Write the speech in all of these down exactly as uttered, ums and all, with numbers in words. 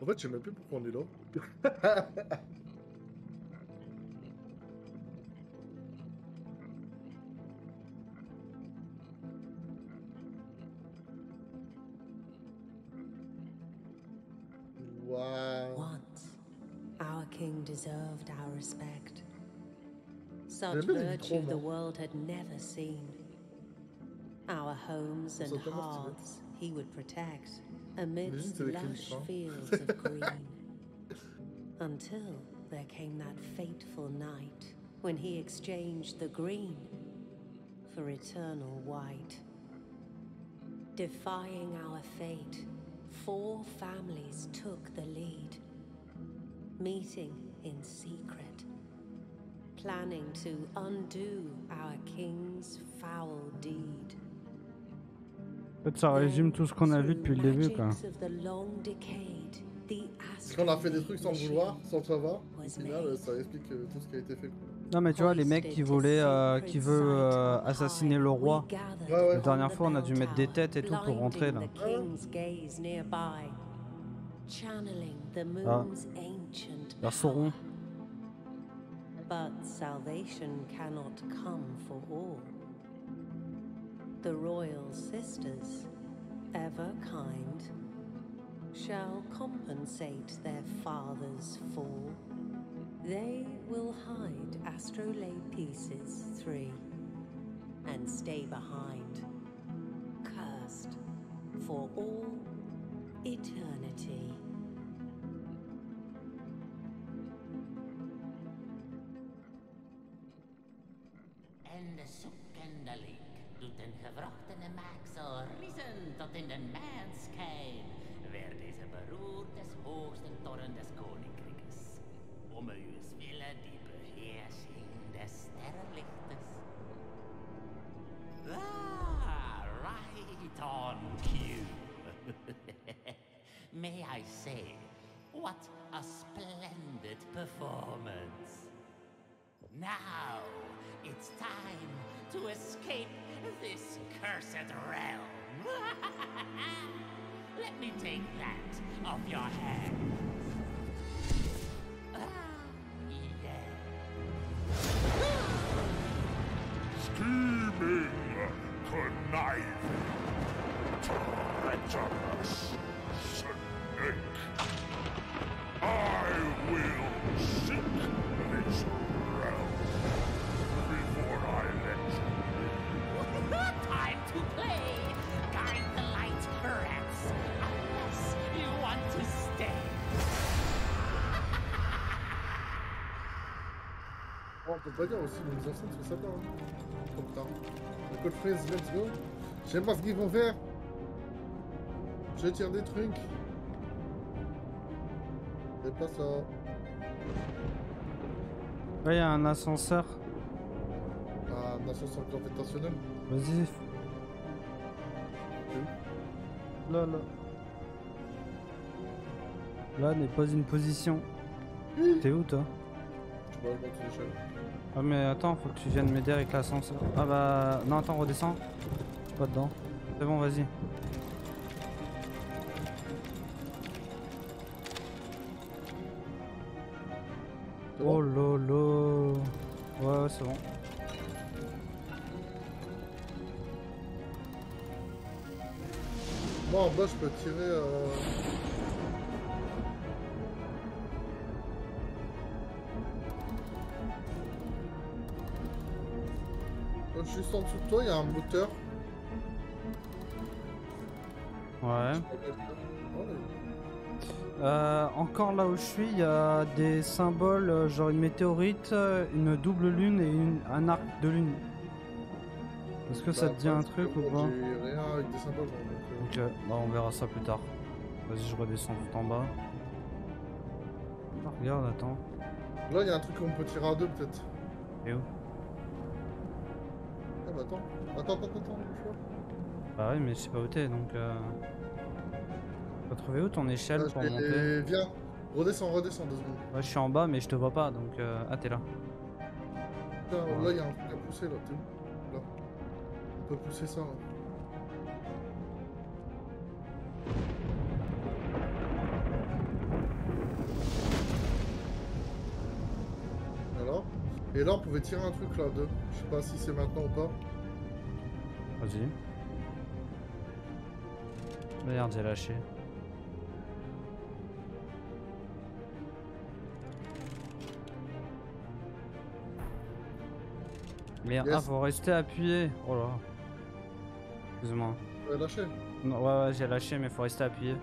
En fait, je sais même plus pourquoi on est là. Waouh. Once, our king deserved our respect. J'aime Such bien les vitraux, virtue the moi. world had never seen. Our homes and Ça tellement stylé. hearths he would protect Imagine, amidst c'est écrit lush vitraux. fields of green. Until there came that fateful night when he exchanged the green for eternal white. Defying our fate, four families took the lead, meeting in secret, planning to undo our king's foul deed. En fait, ça résume tout ce qu'on a vu depuis le début, quoi. Parce qu'on a fait des trucs sans le vouloir, sans le savoir. Au final, ça explique euh, tout ce qui a été fait. Non, mais tu vois, les mecs qui voulaient, euh, qui veulent euh, assassiner le roi. Ouais, ouais. La dernière fois, on a dû mettre des têtes et tout pour rentrer là. Ah, vers Sauron. But salvation cannot come for all. The royal sisters, ever kind, shall compensate their father's fall. They will hide astrolabe pieces three and stay behind, cursed for all eternity. En de zoekendelijk doet een gewrochtene maag zo riezen tot in de manskijn, waar deze beroert des hoogste toren des koninkrijkes, om uws wille die beheersing des sterrenlichtes. Ah, right on cue. May I say, what a splendid performance. Now, it's time to escape this cursed realm. Let me take that off your hands. Ah, yeah. Scheming, conniving, treacherous snake. I will seek this realm before I let you leave. Time to play! Guide the light, rats, unless you want to stay. Oh, on peut pas dire aussi, les anciens sont sympas. Hein. Comme ça. Le code fraise, let's go. Je sais pas ce qu'ils vont faire. Je tire des trucs. C'est pas ça. Là, il y a un ascenseur. Ah, un ascenseur gravitationnel. Vas-y. Là, là. Là n'est pas une position. T'es où, toi? Je vois le bas de l'échelle. Ah, mais attends, faut que tu viennes m'aider avec l'ascenseur. Ah bah... Non, attends, redescends. Je suis pas dedans. C'est bon, vas-y. Oh lolo. Ouais, ouais, c'est bon. Moi en bas je peux tirer euh... juste en dessous de toi il y a un moteur. Ouais. Euh, encore là où je suis, il y a des symboles, euh, genre une météorite, une double lune et une, un arc de lune. Est-ce que bah, ça te dit un truc ou pas? J'ai rien avec des symboles. Donc, euh... Ok, bah on verra ça plus tard. Vas-y, je redescends tout en bas. Ah, regarde, attends. Là, il y a un truc qu'on peut tirer à deux peut-être. Et où? Ah bah attends, attends, attends, attends, attends, Bah oui, mais je sais pas où t'es donc. Euh... T'as trouvé où ton échelle ah, pour monter? Viens, redescends, redescends deux secondes. Ouais, je suis en bas, mais je te vois pas donc. Euh... Ah, t'es là. Putain, ouais. Là, il y a un truc à pousser là, t'es où? Là. On peut pousser ça là. Et là, on pouvait tirer un truc là, deux. Je sais pas si c'est maintenant ou pas. Vas-y. Merde, j'ai lâché. Merde, Yes. ah, faut rester appuyé. Oh là. Excuse-moi. Ouais, lâché. Non, ouais, ouais, j'ai lâché, mais faut rester appuyé.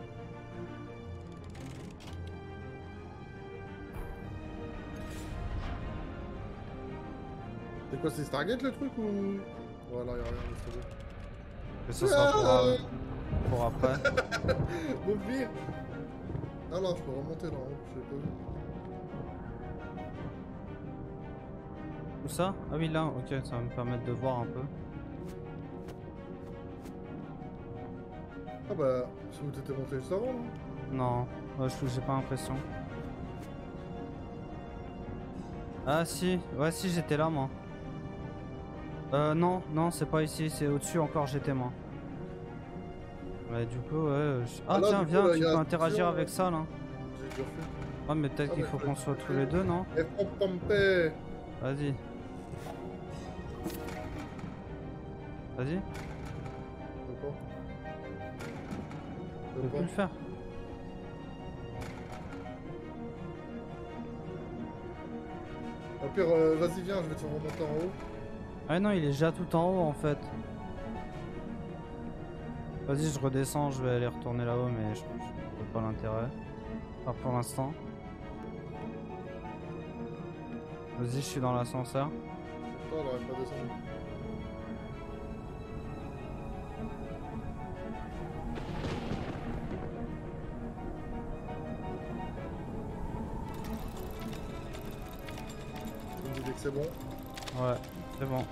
C'est quoi, c'est Stargate le truc ou. Voilà, y'a rien, c'est bon. Que ça sera pour, euh, Ah pour après. M'ouvrir. Ah là, je peux remonter là en haut, je l'ai pas vu. Où ça? Ah oui, là, ok, ça va me permettre de voir un peu. Ah bah, c'est où t'étais monté juste avant, non? Non, ouais, je j'ai pas l'impression. Ah si, ouais si j'étais là moi. Euh non, non c'est pas ici, c'est au-dessus encore j'étais moi. Ouais du coup ouais... Je... Ah, Ah là, tiens du coup, viens, là, tu y a peux la interagir fusion, avec ouais. ça là. J'ai déjà fait. Ouais mais peut-être Ah, qu'il mais faut faut qu'on être soit tous prêt. les deux non? Et Pompé. Vas-y. Vas-y, Je peux pas. je Je peux peux plus le pas. faire. Au pire, euh, vas-y, viens, je vais te faire remonter en haut. Ah non il est déjà tout en haut en fait. Vas-y je redescends, je vais aller retourner là-haut mais je, je vois pas l'intérêt. Pas pour l'instant. Vas-y je suis dans l'ascenseur. Toi, elle aurait pas descendu. Vous me dites que c'est bon. Ouais, c'est bon.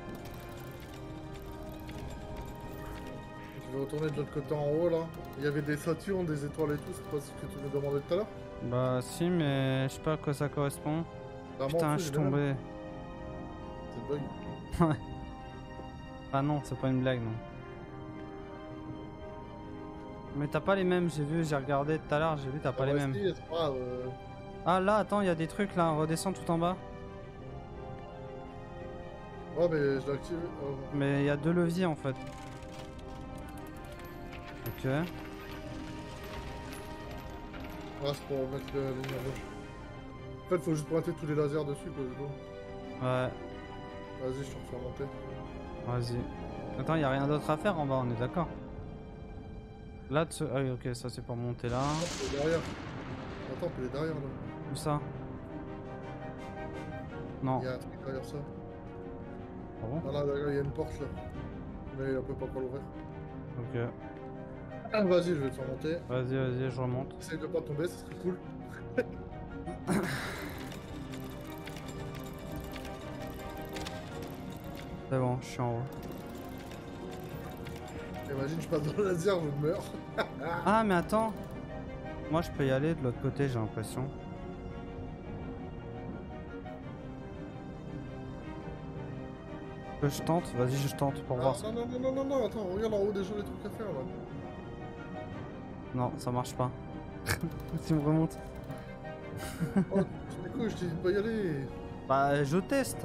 Je vais retourner de l'autre côté en haut là. Il y avait des Saturnes, des étoiles et tout, c'est pas ce que tu me demandais tout à l'heure? Bah si mais je sais pas à quoi ça correspond. Bah, moi, Putain en je fait, suis j'ai les mêmes. tombé. C'est le bug. Ah non c'est pas une blague non. Mais t'as pas les mêmes, j'ai vu, j'ai regardé tout à l'heure, j'ai vu t'as pas Ah, les bah, mêmes. si, c'est pas grave. euh, Ah là attends il y a des trucs là, redescends tout en bas. Ouais, mais je l'ai activé. Oh. Mais il y a deux leviers en fait. Ok. Ah, c'est pour mettre la lumière rouge. En fait, faut juste pointer tous les lasers dessus, quoi, du coup. Ouais, Vas-y, je te refais monter. vas-y. Attends, y a rien d'autre à faire en bas, on est d'accord. Là, de ce... ah oui, ok, ça c'est pour monter là. Attends, il est derrière. Attends, il est derrière là. Où ça? Non. Il y a un truc derrière ça. Ah bon? Ah là, derrière, il y a une porte là. Mais on peut pas encore l'ouvrir. Ok. Ah, vas-y, je vais te faire monter. Vas-y, vas-y, je remonte. Essaye de pas tomber, ça serait cool. C'est bon, je suis en haut. Imagine, je passe dans le laser, je meurs. Ah, mais attends. Moi, je peux y aller de l'autre côté, j'ai l'impression. Que je tente? Vas-y, je tente pour voir. Non, non, non, non, non, non, attends, regarde en haut déjà les trucs à faire là. Non, ça marche pas. Tu me remontes. Oh, tu couilles, je t'ai dit de pas y aller. Bah, je teste.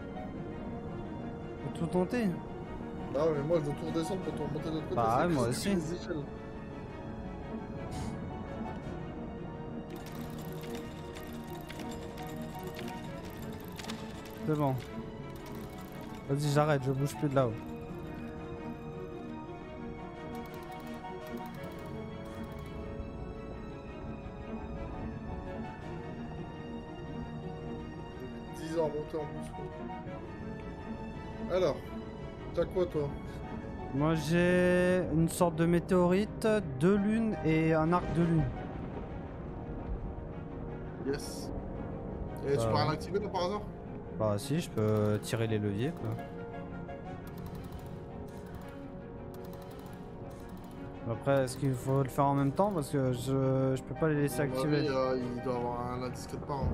Faut tout tenter. Bah ouais, mais moi je dois tout redescendre pour te remonter de l'autre côté. Bah c'est ouais, moi presque aussi. des échelles. C'est bon. Vas-y, j'arrête, je bouge plus de là-haut. dix ans à monter en plus. Quoi. Alors, t'as quoi toi? Moi, j'ai une sorte de météorite, deux lunes et un arc de lune. Yes. Et tu Euh. peux rien activer là par hasard? Bah si, je peux tirer les leviers, quoi. Après, est-ce qu'il faut le faire en même temps? Parce que je, je peux pas les laisser À mon activer. avis, euh, il doit avoir un indice quelque part. Hein.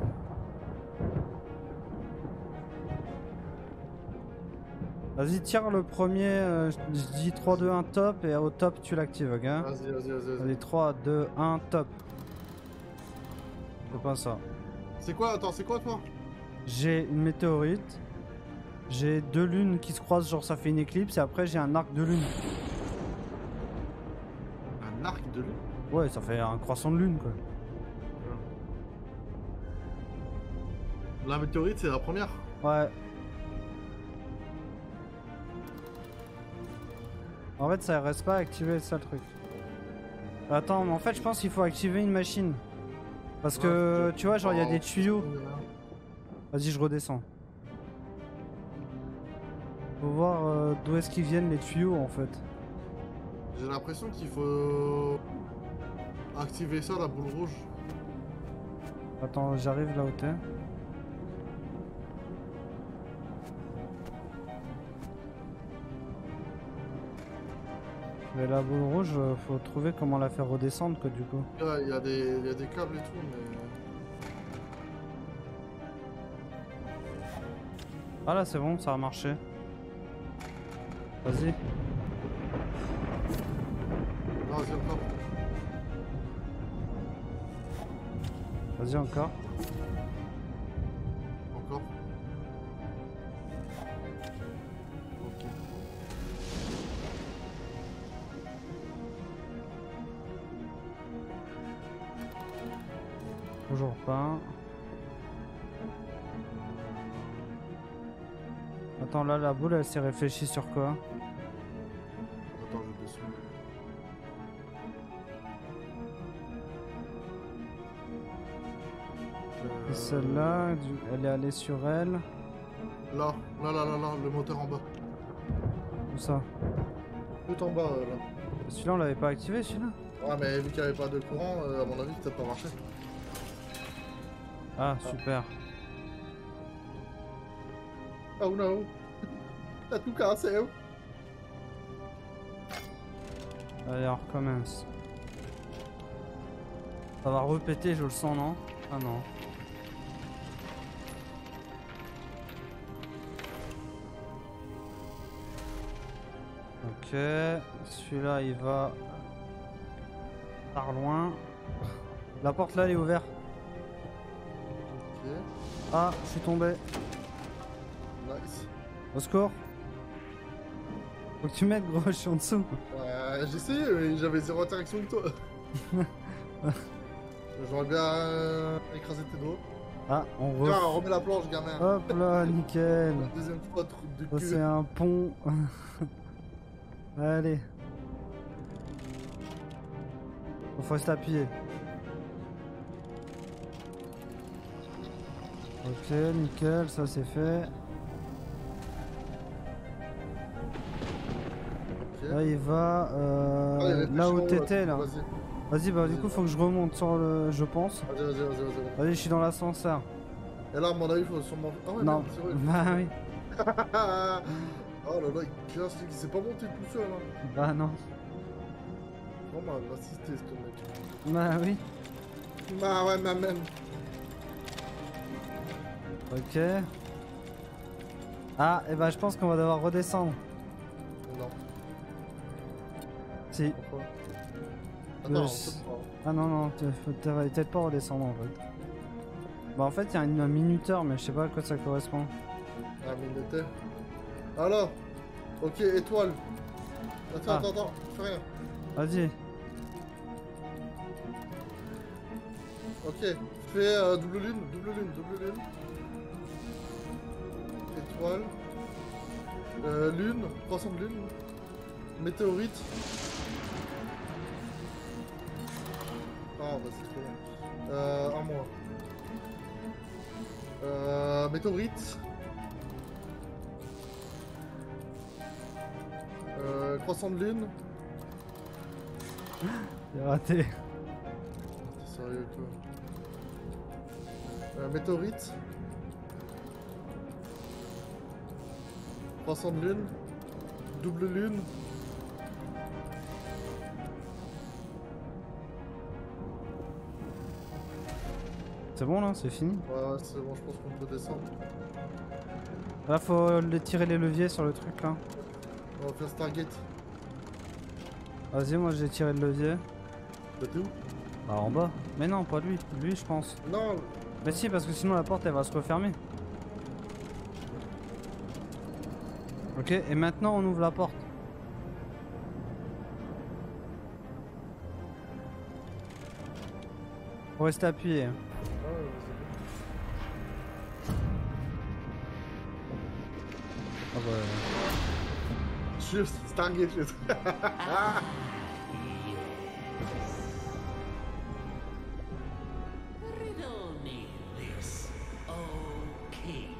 Vas-y, tire le premier, euh, je je dis trois, deux, un, top, et au top, tu l'actives, ok? Vas-y, vas-y, vas-y. Vas Allez, trois, deux, un, top. C'est pas ça. c'est quoi? Attends, c'est quoi toi? j'ai une météorite, j'ai deux lunes qui se croisent, genre ça fait une éclipse, et après j'ai un arc de lune. Un arc de lune. Ouais, ça fait un croissant de lune quoi. La météorite, c'est la première. Ouais. En fait, ça reste pas activé, ça le truc. Attends, mais en fait, je pense qu'il faut activer une machine. Parce Ouais, que, je- tu vois, genre, il y a Oh, des tuyaux. c'est- Vas-y, je redescends. Faut voir euh, d'où est-ce qu'ils viennent les tuyaux, en fait. J'ai l'impression qu'il faut activer ça, la boule rouge. Attends, j'arrive là où t'es. Mais la boule rouge, euh, faut trouver comment la faire redescendre, quoi, du coup. Là, il y, a des- il y a des câbles et tout, mais. Ah là, c'est bon, ça a marché. Vas-y. Non, vas-y encore. Vas-y, encore. Encore. Ok. Toujours pas. Attends, là, la boule, elle s'est réfléchie sur quoi? Attends, je descends. Et celle-là, du- elle est allée sur elle. Là, là, là, là, là, le moteur en bas. Où ça? Tout en bas, euh, là. Celui-là, on l'avait pas activé, celui-là? Ouais, mais vu qu'il n'y avait pas de courant, euh, à mon avis, ça peut pas marcher. Ah, super. Oh no! T'as tout cassé, oh! Allez, on recommence. Ça va repéter, je le sens, non? Ah non. Ok, celui-là il va par loin. La porte là elle est ouverte. Ok, Ah, je suis tombé. nice. Au secours. Faut que tu m'aides gros, je suis en dessous. Ouais, j'ai essayé, mais j'avais zéro interaction avec toi. J'aurais bien euh, écrasé tes doigts. Ah, on Tiens, re... remets la planche, gamin. Hop là, nickel. La deuxième fois, truc de Ça cul. c'est un pont. Allez. Faut rester appuyé. Ok, nickel, ça c'est fait. Ok. Là il va euh, Ah, il réfléchit là en où haut, t'étais là. Vas-y, Vas-y, bah du coup faut que je remonte sur le. Je pense. vas-y, vas-y, vas-y, vas-y. Vas-y, je suis dans l'ascenseur. Et là, à mon avis, il faut sûrement. Ah ouais, Non. merde, c'est vrai. Bah oui. Oh là là, il casse, il s'est pas monté tout seul. Hein. Bah non. Vraiment, elle va assister ce mec. Bah oui. Bah ouais, ma même. Ok. Ah, et bah je pense qu'on va devoir redescendre. Non, Si. pourquoi? Le- Attends, on peut pas. Ah non, non, tu faut peut-être pas redescendre en fait. Bah en fait il y a une- un minuteur mais je sais pas à quoi ça correspond. Ah, minuteur. Alors, ok, étoile. Attends, Ah. attends, attends, fais rien. Vas-y. Ok, fais euh, double lune, double lune, double lune. Étoile. Euh, lune, croissant de lune. Météorite. Ah, bah c'est trop long. Euh, un mois. Euh, météorite. Euh, croissant de lune. J'ai raté. T'es sérieux toi? Euh, météorite. Croissant de lune. Double lune. C'est bon là, c'est fini. Ouais, c'est bon, je pense qu'on peut descendre. Là faut le- tirer les leviers sur le truc là. On va faire Stargate. Vas-y, moi j'ai tiré le levier. Bah t'es où? Bah en bas. Mais non, pas lui. Lui je pense. Non, Mais si, parce que sinon la porte elle va se refermer. Ok, et maintenant on ouvre la porte. Faut rester appuyé. Ah ouais, Ah bah... c'est bon. Juste Stargate, juste. Riddle me this, O king.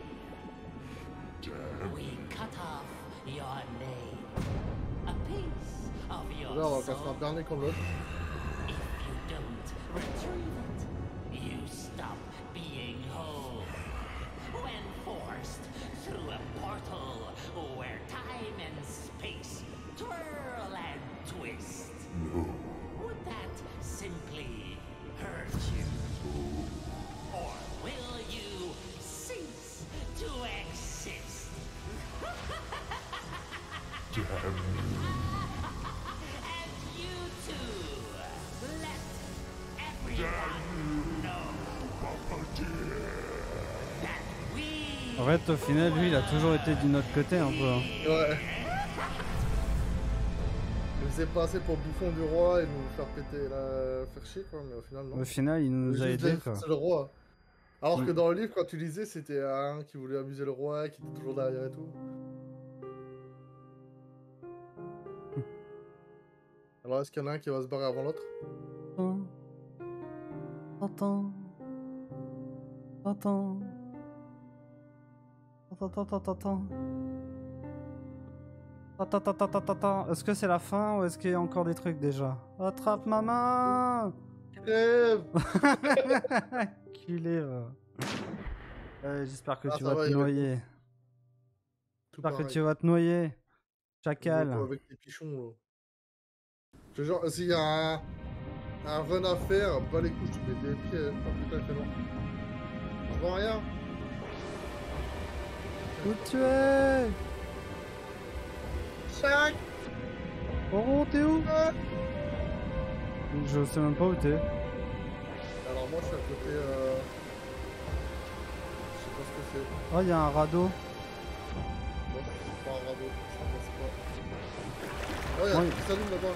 We cut off your name, a piece of your Là, on va pas se soul. faire berner comme l'autre. If you don't retrieve it, you stop being whole. When forced through a portal where time and space twirl and twist, would that simply hurt you? Or will you cease to exist? And you too, let everyone know that we En fait, au final, lui, il a toujours été du notre côté un peu. hein. Ouais. Il nous faisait passer pour le bouffon du roi et nous faire péter la... faire chier quoi, mais au final non. Au final, il nous a Juste aidés quoi. c'est le roi. Alors que Mm. dans le livre, quand tu lisais, c'était un qui voulait amuser le roi, qui était toujours derrière et tout. Alors est-ce qu'il y en a un qui va se barrer avant l'autre? Attends. Attends. Attends. Attends, attends, attends, attends. Attends, attends, attends, attends, attends. Est-ce que c'est la fin ou est-ce qu'il y a encore des trucs déjà? Attrape ma main! Crève. Culé, va. Euh, J'espère que Ah, tu ça vas va, te il y avait- noyer. Tout J'espère que pareil. tu vas te noyer. Chacal. Avec les pichons là. Je te jure, s'il y a un, un run à faire, pas les couches, tu mets des pieds. Oh putain, c'est long. Je vois rien. Où tu es? Chac. Oh, t'es où? Ah. Je sais même pas où t'es. Alors moi je suis à côté euh... je sais pas ce que c'est. Oh, il y a un radeau. Bon, c'est pas un radeau, je pense pas. Oh y'a un Oui. truc qui s'allume là-bas.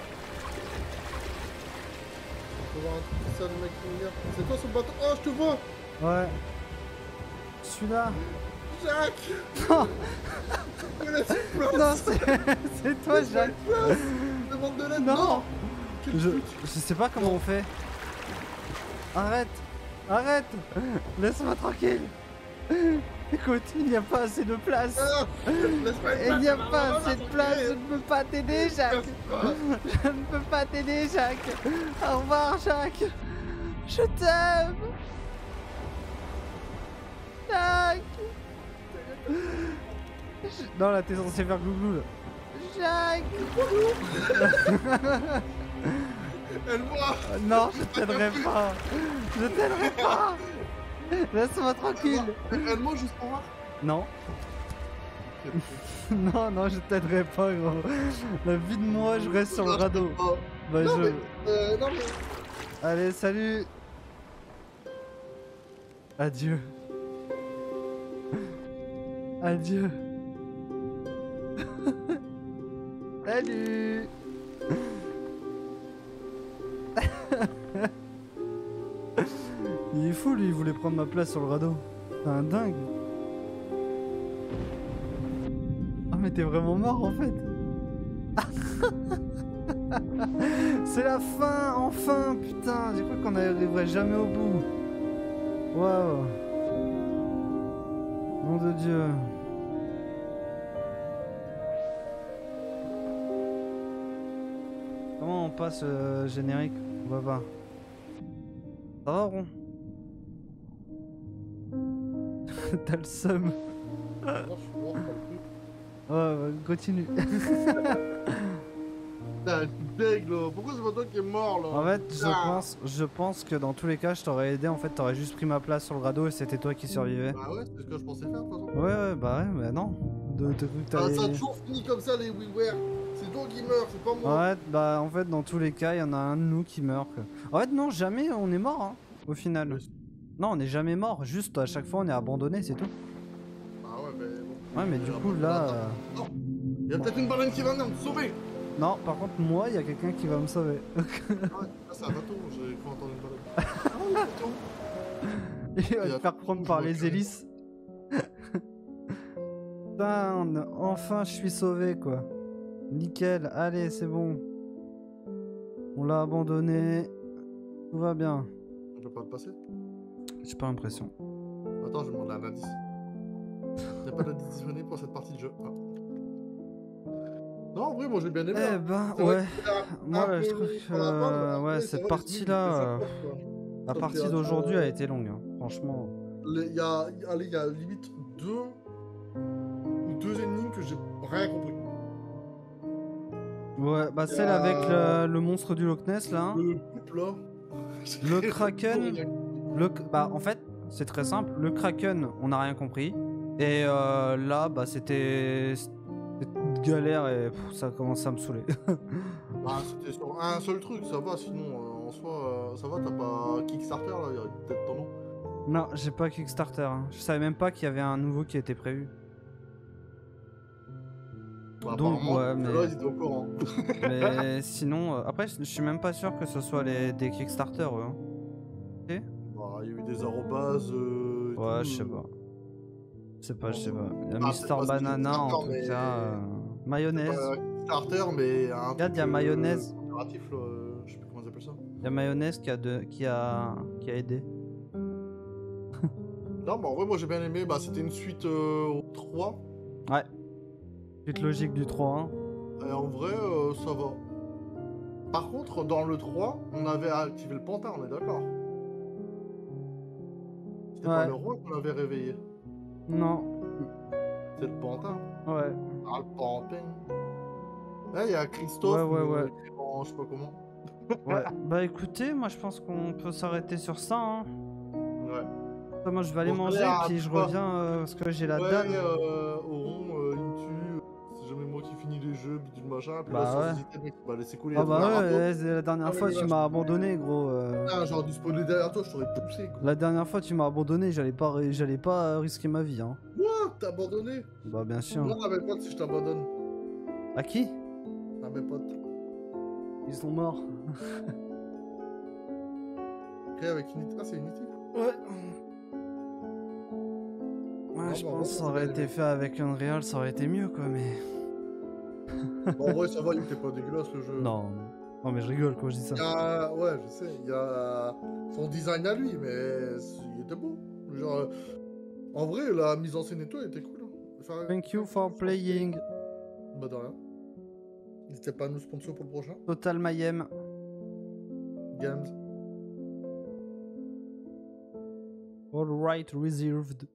On peut voir un truc qui s'allume avec une lumière. C'est toi sur le bateau? Oh je te vois! Ouais. Celui-là. Jacques! Non, Mais laisse une place! non, c'est c'est toi, Laisse-moi Jacques. une place! Demande de l'aide! Non. Quelle Je, pute. je sais pas comment on fait. Arrête. Arrête. Laisse-moi tranquille. Écoute, il n'y a pas assez de place. Ah. Laisse-moi une Il place! n'y a maman, pas maman, assez de tranquille. place. Je ne peux pas t'aider, Jacques. Je ne peux pas t'aider, Jacques. Au revoir, Jacques. Je t'aime. Jacques. Je- Non, là, t'es censé faire glouglou, là. Jacques. Elle voit! Euh, Non, je t'aiderai pas. Je t'aiderai pas. Laisse-moi tranquille. Elle mange juste pour voir? Non. Non, non, je t'aiderai pas, gros. La vie de moi, je reste sur le radeau. Oh. Bah, Non je... mais... Euh, non mais... Allez, salut. Adieu. Adieu. Salut. Il est fou, lui, il voulait prendre ma place sur le radeau. C'est un dingue. Ah, mais t'es vraiment mort en fait. C'est la fin, enfin, putain. J'ai cru qu'on n'arriverait jamais au bout. Waouh. Nom de Dieu. Comment on passe euh, générique? On va voir. Ça va, Ron? T'as le seum. Non, je suis mort, pas le truc. Ouais, ouais, continue. Putain, je suis deg là. Pourquoi c'est pas toi qui est mort là? En fait, je Putain. pense, je pense que dans tous les cas, je t'aurais aidé. En fait, t'aurais juste pris ma place sur le radeau et c'était toi qui survivais. Bah ouais, c'est ce que je pensais faire de toute façon. Ouais, ouais, bah ouais, mais non. De, de, Ah, t'allais- ça a toujours fini comme ça les WiiWare. C'est toi qui meurs, c'est pas moi. Ouais, bah en fait, dans tous les cas, il y en a un de nous qui meurt. quoi. En fait, non, jamais on est mort, hein, au final. Oui. Non, on n'est jamais mort. Juste à chaque fois, on est abandonné, c'est tout. Bah ouais, mais bon. Ouais, mais du Euh, coup, bah, là. attends. euh, Non. y a peut-être une baleine qui va venir me sauver. Non, par contre, moi, il y a quelqu'un qui va me sauver. Ah, ouais, c'est un bateau, j'ai cru entendre une baleine. Ah oui, bateau. Il va Il y te a faire tout prendre rouge, par je vois les que- hélices. Putain, enfin je suis sauvé quoi. Nickel, allez c'est bon. On l'a abandonné. Tout va bien. On peut pas le passer. J'ai pas l'impression. Attends, je vais demander un indice. Il n'y a pas d'indice disponible pour cette partie de jeu. Ah. Non, en vrai, moi j'ai bien aimé. Eh hein. ben C'est vrai ouais. qu'il a Moi un je peu trouve long que pour la fin, mais euh, après, ouais, ça cette va, partie les là, musiques, euh, les accords, quoi. la Sauf partie qu'il y a- d'aujourd'hui a été longue, hein, franchement. Les- Il y a, allez, il y a limite deux ou deux énigmes que j'ai rien compris. Ouais, bah Il y celle a- avec le, le monstre du Loch Ness là. hein. Le couple là. j'ai Le rien Kraken. compris. Le, bah en fait, c'est très simple. Le Kraken, on n'a rien compris. Et euh, là, bah c'était c'était une galère et pff, ça commence à me saouler. Bah, c'était sur un seul truc, ça va, sinon euh, en soi, euh, ça va, t'as pas Kickstarter là, il y a peut-être ton nom. Non, j'ai pas Kickstarter. hein. Je savais même pas qu'il y avait un nouveau qui était prévu. Bah, Donc, apparemment, ouais, mais- là, ils étaient au courant. Mais sinon, euh, après, je je suis même pas sûr que ce soit les, des Kickstarter. eux, hein. Bah, il y a eu des arrobases. Euh, et Ouais, tout, je sais euh. pas. Je sais pas, je sais Non, pas. Il y a Ah, Mister c'est pas Banana en Kickstarter, tout mais- cas. euh, C'est Mayonnaise. pas Kickstarter, mais un Regarde, truc, il y a euh, mayonnaise. coopératif, là, euh, je sais plus comment ils appellent ça. Il y a Mayonnaise qui a, de, qui a, qui a aidé. Non, mais en vrai, moi j'ai bien aimé. Bah, c'était une suite euh, au trois. Ouais. Suite logique du trois hein. Et en vrai, euh, ça va. Par contre, dans le trois, on avait activé le pantin, on est d'accord. C'était pas Ouais. le roi qu'on avait réveillé. Non. C'est le pantin. Ouais. Ah, le pantin. Là, il y a Christophe. Ouais, ouais, mais, ouais. euh, écrit en je sais pas comment. Ouais. Bah écoutez, moi je pense qu'on peut s'arrêter sur ça. Hein. Ouais. Ça, moi je vais aller Bon, manger allez, à puis je toi. reviens euh, parce que j'ai la ouais, dalle. euh, Oron, euh, il me tue. C'est jamais moi qui finis les jeux, puis du machin. Puis Bah là, sans ouais. hésiter, mec, bah, laisser couler. Ah il y a bah tout un ouais, rapport. ouais, c'est la dernière Ah, fois mais tu là, m'as je- abandonné gros. euh. Ah, j'aurais dû spawner derrière toi, je t'aurais poussé. Quoi. La dernière fois tu m'as abandonné, j'allais pas, ri- j'allais pas euh, risquer ma vie. Hein. Quoi? T'as abandonné? Bah bien sûr. Non, à mes potes, si je t'abandonne. À qui? À mes potes. Ils sont morts. Créé avec Unity. Ah, c'est Unity? Ouais. Ouais, Ah, je bah, pense que ouais, ça aurait ouais, été ouais. fait avec Unreal, ça aurait été mieux quoi, mais. Bon, en vrai, ça va, il était pas dégueulasse le jeu. Non. Non mais je rigole quand je dis ça. Il y a... Ouais, je sais, il y a son design à lui, mais il était beau. Genre, euh, en vrai, la mise en scène et tout, elle était cool. hein. Enfin, Thank you for playing. Bah, de rien. N'hésitez pas à nous sponsor pour le prochain. Total Mayhem. Games. All right reserved.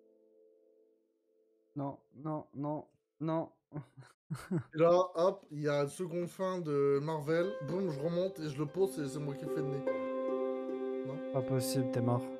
Non, non, non, non. Et là, hop, il y a une seconde fin de Marvel. Boum, je remonte et je le pose et c'est moi qui fais le nez. Pas possible, t'es mort.